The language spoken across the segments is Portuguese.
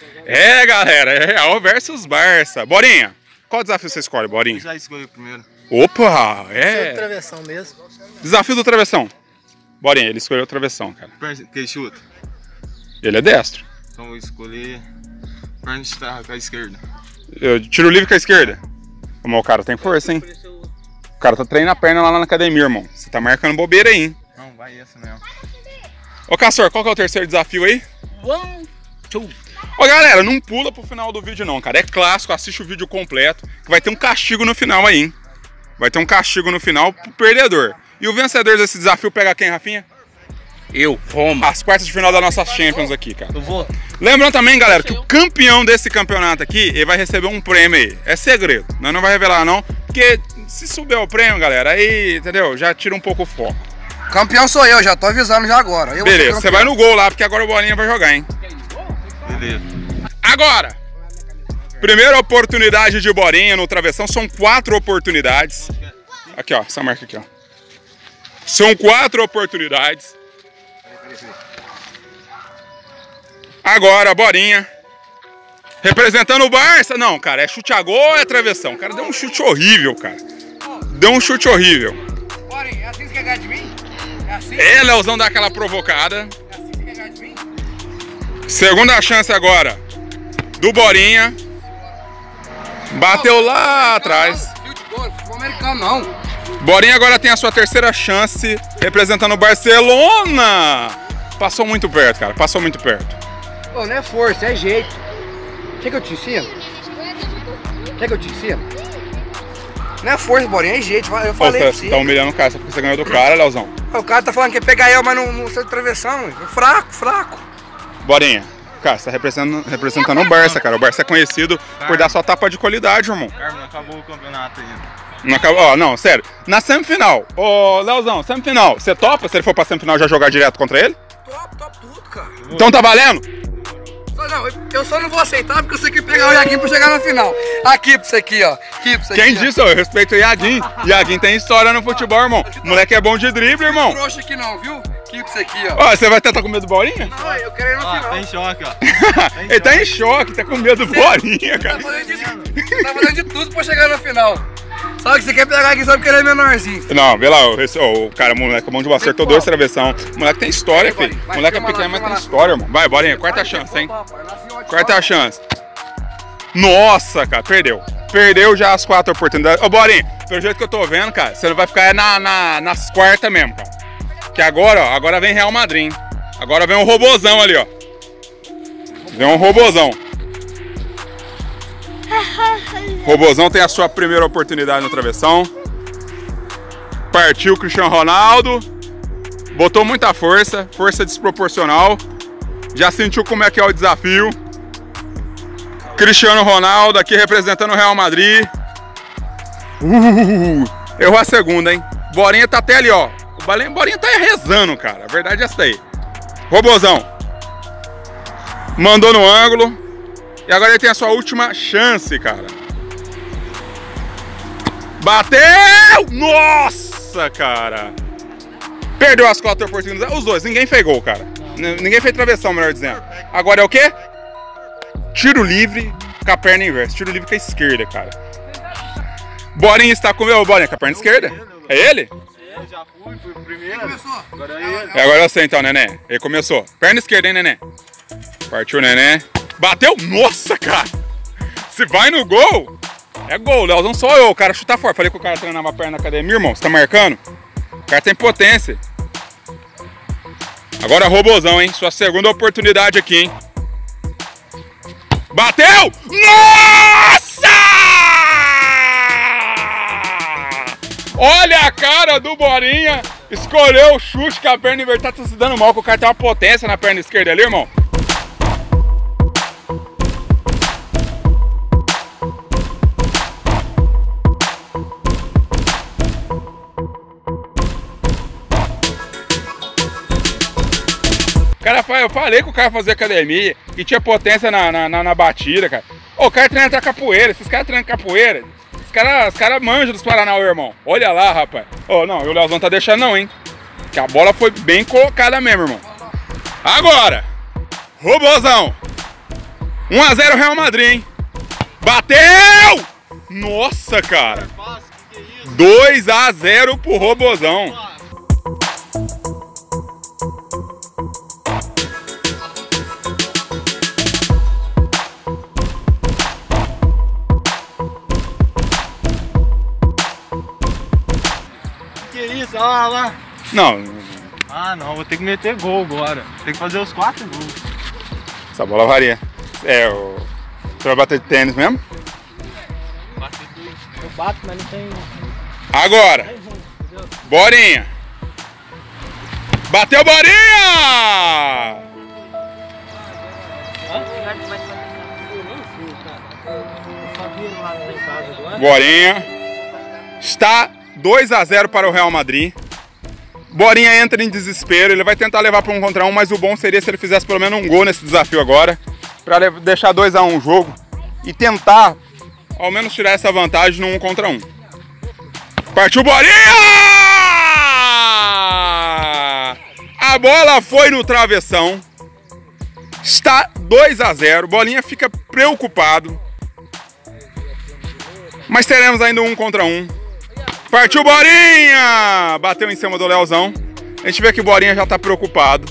É, galera, é Real versus Barça. Borinha, qual desafio você escolhe, Borinha? Já escolhi o primeiro. Opa, É do travessão mesmo. Desafio do travessão. Borinha, ele escolheu o travessão, cara. Que ele chuta. Ele é destro. Então vou escolher perna de terra com a esquerda. Eu tiro livre com a esquerda. Mas o cara tem força, hein? O cara tá treinando a perna lá na academia, irmão. Você tá marcando bobeira aí, hein? Não, vai essa mesmo. Ô, Castor, qual que é o terceiro desafio aí? 1, 2. Ô, galera, não pula pro final do vídeo não, cara. É clássico, assiste o vídeo completo, que vai ter um castigo no final aí, hein? Vai ter um castigo no final pro perdedor. E o vencedor desse desafio pega quem, Rafinha? Eu, Roma. As quartas de final da nossa Champions aqui, cara. Eu vou. Lembrando também, galera, que o campeão desse campeonato aqui, ele vai receber um prêmio aí. É segredo, nós não vai revelar não, porque se subir o prêmio, galera, aí, entendeu? Já tira um pouco o foco. Campeão sou eu, já tô avisando já agora. Eu Beleza, você vai no gol lá, porque agora o Bolinha vai jogar, hein? Beleza. Agora, primeira oportunidade de Bolinha no travessão, são 4 oportunidades. Aqui, ó, essa marca aqui, ó. São 4 oportunidades. Agora, Borinha. Representando o Barça. Não, cara, é chute a gol ou é travessão? O cara deu um chute horrível, cara. Deu um chute horrível. Borinha, é assim que você quer ganhar de mim? É assim? É, Leozão dá aquela provocada. É assim que você quer ganhar de mim? Segunda chance agora do Borinha. Bateu lá atrás. Futebol americano não. Borinha agora tem a sua terceira chance representando o Barcelona. Passou muito perto, cara. Passou muito perto. Pô, não é força, é jeito. Quer que eu te ensino? Quer que eu te ensino? Não é força, Borinha, é jeito. Eu falei pra Você tá humilhando o cara só porque você ganhou do cara, Leozão. O cara tá falando que ia pegar eu, mas não sou de travessão. Fraco, fraco. Borinha, cara, você tá representando o Barça, cara. O Barça é conhecido por dar sua tapa de qualidade, irmão. Carmen, acabou o campeonato ainda. Não acabou, ó, não, sério. Na semifinal, ô Leozão, semifinal, você topa? Se ele for pra semifinal já jogar direto contra ele? Top tudo, cara. Então tá valendo? Não, eu só não vou aceitar porque eu sei que pegar o Iaguinho pra chegar na final. Aqui pra você aqui, ó. Aqui pra você Quem aqui, disse, ó, eu respeito o Iaguinho. Iaguinho tem história no futebol, irmão. Moleque é bom de drible, irmão. Não trouxa aqui não, viu? Aqui pra você aqui, ó. Ó, você vai estar com medo do Bolinha? Não, eu quero ir na final. Tá em choque, ó. Ele tá em choque, tá com medo do Bolinha, cara. Tá fazendo de tudo pra chegar na final. Sabe que você quer pegar aqui só porque ele é menorzinho. Não, vê lá, o cara, moleque, mão de você acertou 2 travessão. Moleque tem história, filho. Moleque é pequeno, mas tem história, irmão. Vai, Bolinha, quarta chance, hein? Quarta chance. Nossa, cara, perdeu. Perdeu já as 4 oportunidades. Ô, Bolinha, pelo jeito que eu tô vendo, cara, você não vai ficar nas quartas mesmo, cara. Que agora, ó, agora vem Real Madrid, hein? Agora vem um robozão ali, ó. Vem um robozão. Robozão tem a sua primeira oportunidade no travessão. Partiu o Cristiano Ronaldo. Botou muita força, força desproporcional. Já sentiu como é que é o desafio. Cristiano Ronaldo aqui representando o Real Madrid. Errou a segunda, hein? Borinha tá até ali, ó. O Borinha tá rezando, cara. A verdade é essa aí. Robozão. Mandou no ângulo. E agora ele tem a sua última chance, cara. Bateu! Nossa, cara. Perdeu as 4 oportunidades. Os dois, ninguém fez gol, cara. Ninguém fez travessão, melhor dizendo. Agora é o quê? Tiro livre com a perna inversa. Tiro livre com a esquerda, cara. Borinha está com o meu Borinha com a perna esquerda. É ele? Eu já fui o primeiro. Agora é ele. Agora eu sei então, Nenê. Ele começou. Perna esquerda, hein, Nenê? Partiu, Nenê. Bateu? Nossa, cara! Se vai no gol, é gol. Leozão só eu. O cara chuta fora. Falei que o cara treinava a perna na academia, irmão. Você tá marcando? O cara tem potência. Agora robozão, hein? Sua segunda oportunidade aqui, hein? Bateu! Nossa! Olha a cara do Borinha. Escolheu o chute com a perna invertida. Tá se dando mal, que o cara tem uma potência na perna esquerda ali, irmão. Cara, eu falei que o cara fazia academia, que tinha potência na batida, cara. Ô, o cara treina capoeira, esses caras treinam capoeira. Os caras manjam dos Paranauê, irmão. Olha lá, rapaz. Ô, não, e o Leozão tá deixando não, hein. Que a bola foi bem colocada mesmo, irmão. Agora, robozão. 1 a 0 Real Madrid, hein? Bateu! Nossa, cara. 2 a 0 pro Robozão. Que isso? Olha lá. Não, Ah, não. Vou ter que meter gol agora. Tem que fazer os 4 gols. essa bola varia. Você vai bater de tênis mesmo? Eu bato, mas não tem. Agora. Borinha. Bateu, Borinha! Borinha. Está 2 a 0 para o Real Madrid. Borinha entra em desespero, ele vai tentar levar para 1 contra 1, mas o bom seria se ele fizesse pelo menos um gol nesse desafio agora, para deixar 2 a 1 o jogo e tentar ao menos tirar essa vantagem no 1 contra 1. Partiu Borinha! A bola foi no travessão. Está 2 a 0. Bolinha fica preocupado. Mas teremos ainda 1 contra 1. Partiu Borinha! Bateu em cima do Leozão. A gente vê que o Borinha já tá preocupado.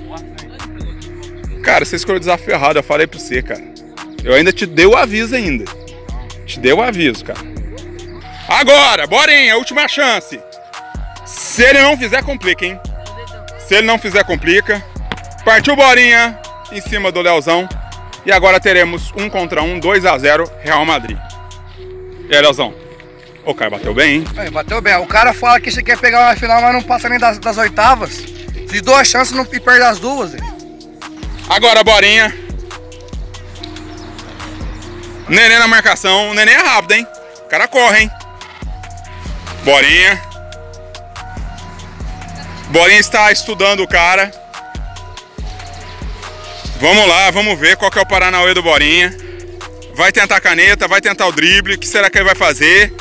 Cara, você escolheu o desafio errado, eu falei pra você, cara. Eu ainda te dei o aviso ainda. Te dei o aviso, cara. Agora, Borinha, última chance. Se ele não fizer, complica, hein? Se ele não fizer, complica. Partiu Borinha em cima do Leozão. E agora teremos 1 contra 1, 2 a 0, Real Madrid. E aí, Leozão? O cara bateu bem, hein? Aí, bateu bem. O cara fala que você quer pegar uma final, mas não passa nem das oitavas. De 2 chances e perde as 2. Hein? Agora, Borinha. Nenê na marcação. O Nenê é rápido, hein? O cara corre, hein? Borinha. Borinha está estudando o cara. Vamos lá, vamos ver qual que é o Paranauê do Borinha. Vai tentar a caneta, vai tentar o drible. O que será que ele vai fazer?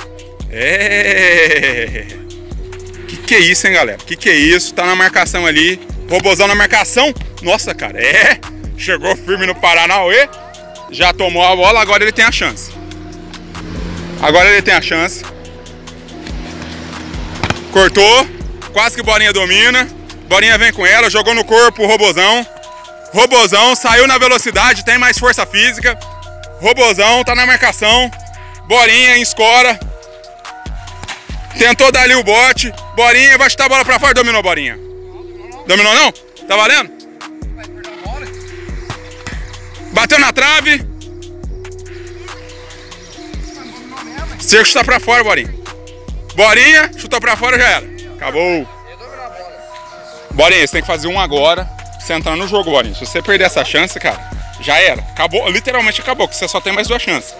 Que é isso, hein, galera? Que é isso? Tá na marcação ali. Robozão na marcação. Nossa, cara, chegou firme no Paranauê. Já tomou a bola, agora ele tem a chance. Agora ele tem a chance. Cortou. Quase que Borinha domina. Borinha vem com ela, jogou no corpo o Robozão. Robozão saiu na velocidade, tem mais força física. Robozão tá na marcação. Borinha escora. Tentou dar ali o bote. Borinha vai chutar a bola pra fora. Dominou, Borinha. Dominou não? Tá valendo? Bateu na trave. Se chutar pra fora, Borinha. Borinha, chutou pra fora, já era. Acabou. Borinha, você tem que fazer um agora pra você entrar no jogo, Borinha. Se você perder essa chance, cara, já era. Acabou, literalmente acabou, porque você só tem mais 2 chances.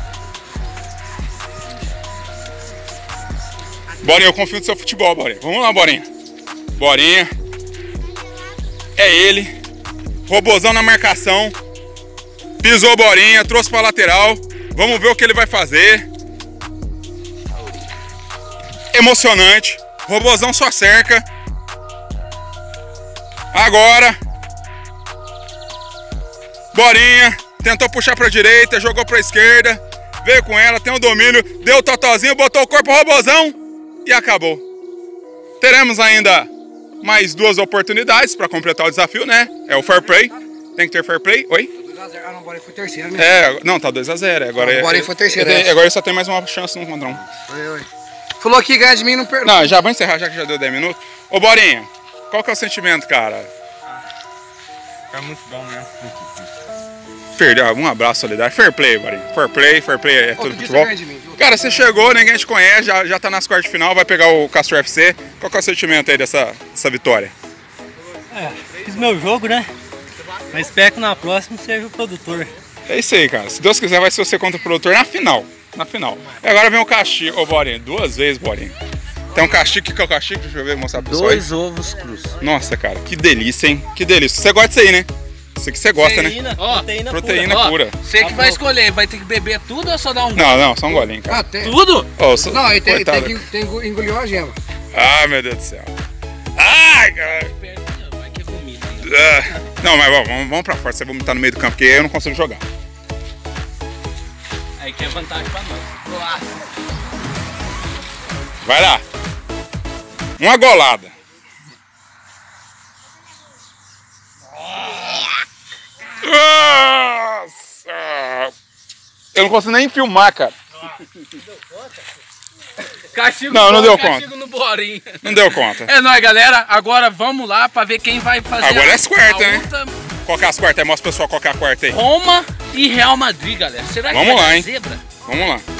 Borinha, eu confio no seu futebol, Borinha. Vamos lá, Borinha. Borinha. É ele. Robozão na marcação. Pisou Borinha, trouxe pra lateral. Vamos ver o que ele vai fazer. Emocionante. Robozão só cerca. Agora. Borinha. Tentou puxar pra direita, jogou pra esquerda. Veio com ela, tem o domínio. Deu o totozinho, botou o corpo, Robozão. E acabou. Teremos ainda mais 2 oportunidades para completar o desafio, né? É o fair play. Tem que ter fair play. Oi? 2 a 0. Ah, não, o Borinha foi terceiro, né? Não, tá 2 a 0. Agora o Borinha foi terceiro. Agora ele só tem mais uma chance no contra 1. Oi. Falou que ganha de mim, não perdeu. Não, já vou encerrar, já que já deu 10 minutos. Ô, Borinha, qual que é o sentimento, cara? É muito bom mesmo. Perdeu, um abraço solidário. Fair play, Borinha. Fair play é tudo futebol. Cara, você chegou, ninguém te conhece, já tá nas quartas de final, vai pegar o Castro FC. Qual que é o sentimento aí dessa vitória? Fiz meu jogo, né? Mas espero que na próxima seja o produtor. É isso aí, cara. Se Deus quiser, vai ser você contra o produtor na final. Na final. E agora vem o castigo. Ô, Borinha, 2 vezes, Borinha. Tem um castigo, que é o castigo? Deixa eu ver, mostrar pra pessoa. 2 ovos crus. Nossa, cara, que delícia, hein? Que delícia. Você gosta disso aí, né? Isso aqui você gosta, Proteína, né? Proteína, Proteína pura. Você que vai escolher, vai ter que beber tudo ou só dar um gole? Não, só um golinho, cara. Ah, tem. Tudo? Oh, Não, ele tem coitado. que engolir uma gema. Ah, meu Deus do céu. Ai, cara. Vai que é comida. Não, mas vamos pra fora. Você vai vomitar no meio do campo, porque eu não consigo jogar. Aí que é vantagem pra nós. Vai lá. Uma golada. Nossa! Eu não consigo nem filmar, cara. Castigo não deu castigo conta. No Borinha. Não deu conta. É nóis, galera. Agora vamos lá pra ver quem vai fazer Agora é as quartas, né? luta. Qual que é as quartas aí? Mostra pro pessoal qual que é a quarta aí. Roma e Real Madrid, galera. Será que Vamos vai lá, dar hein? zebra? Vamos lá.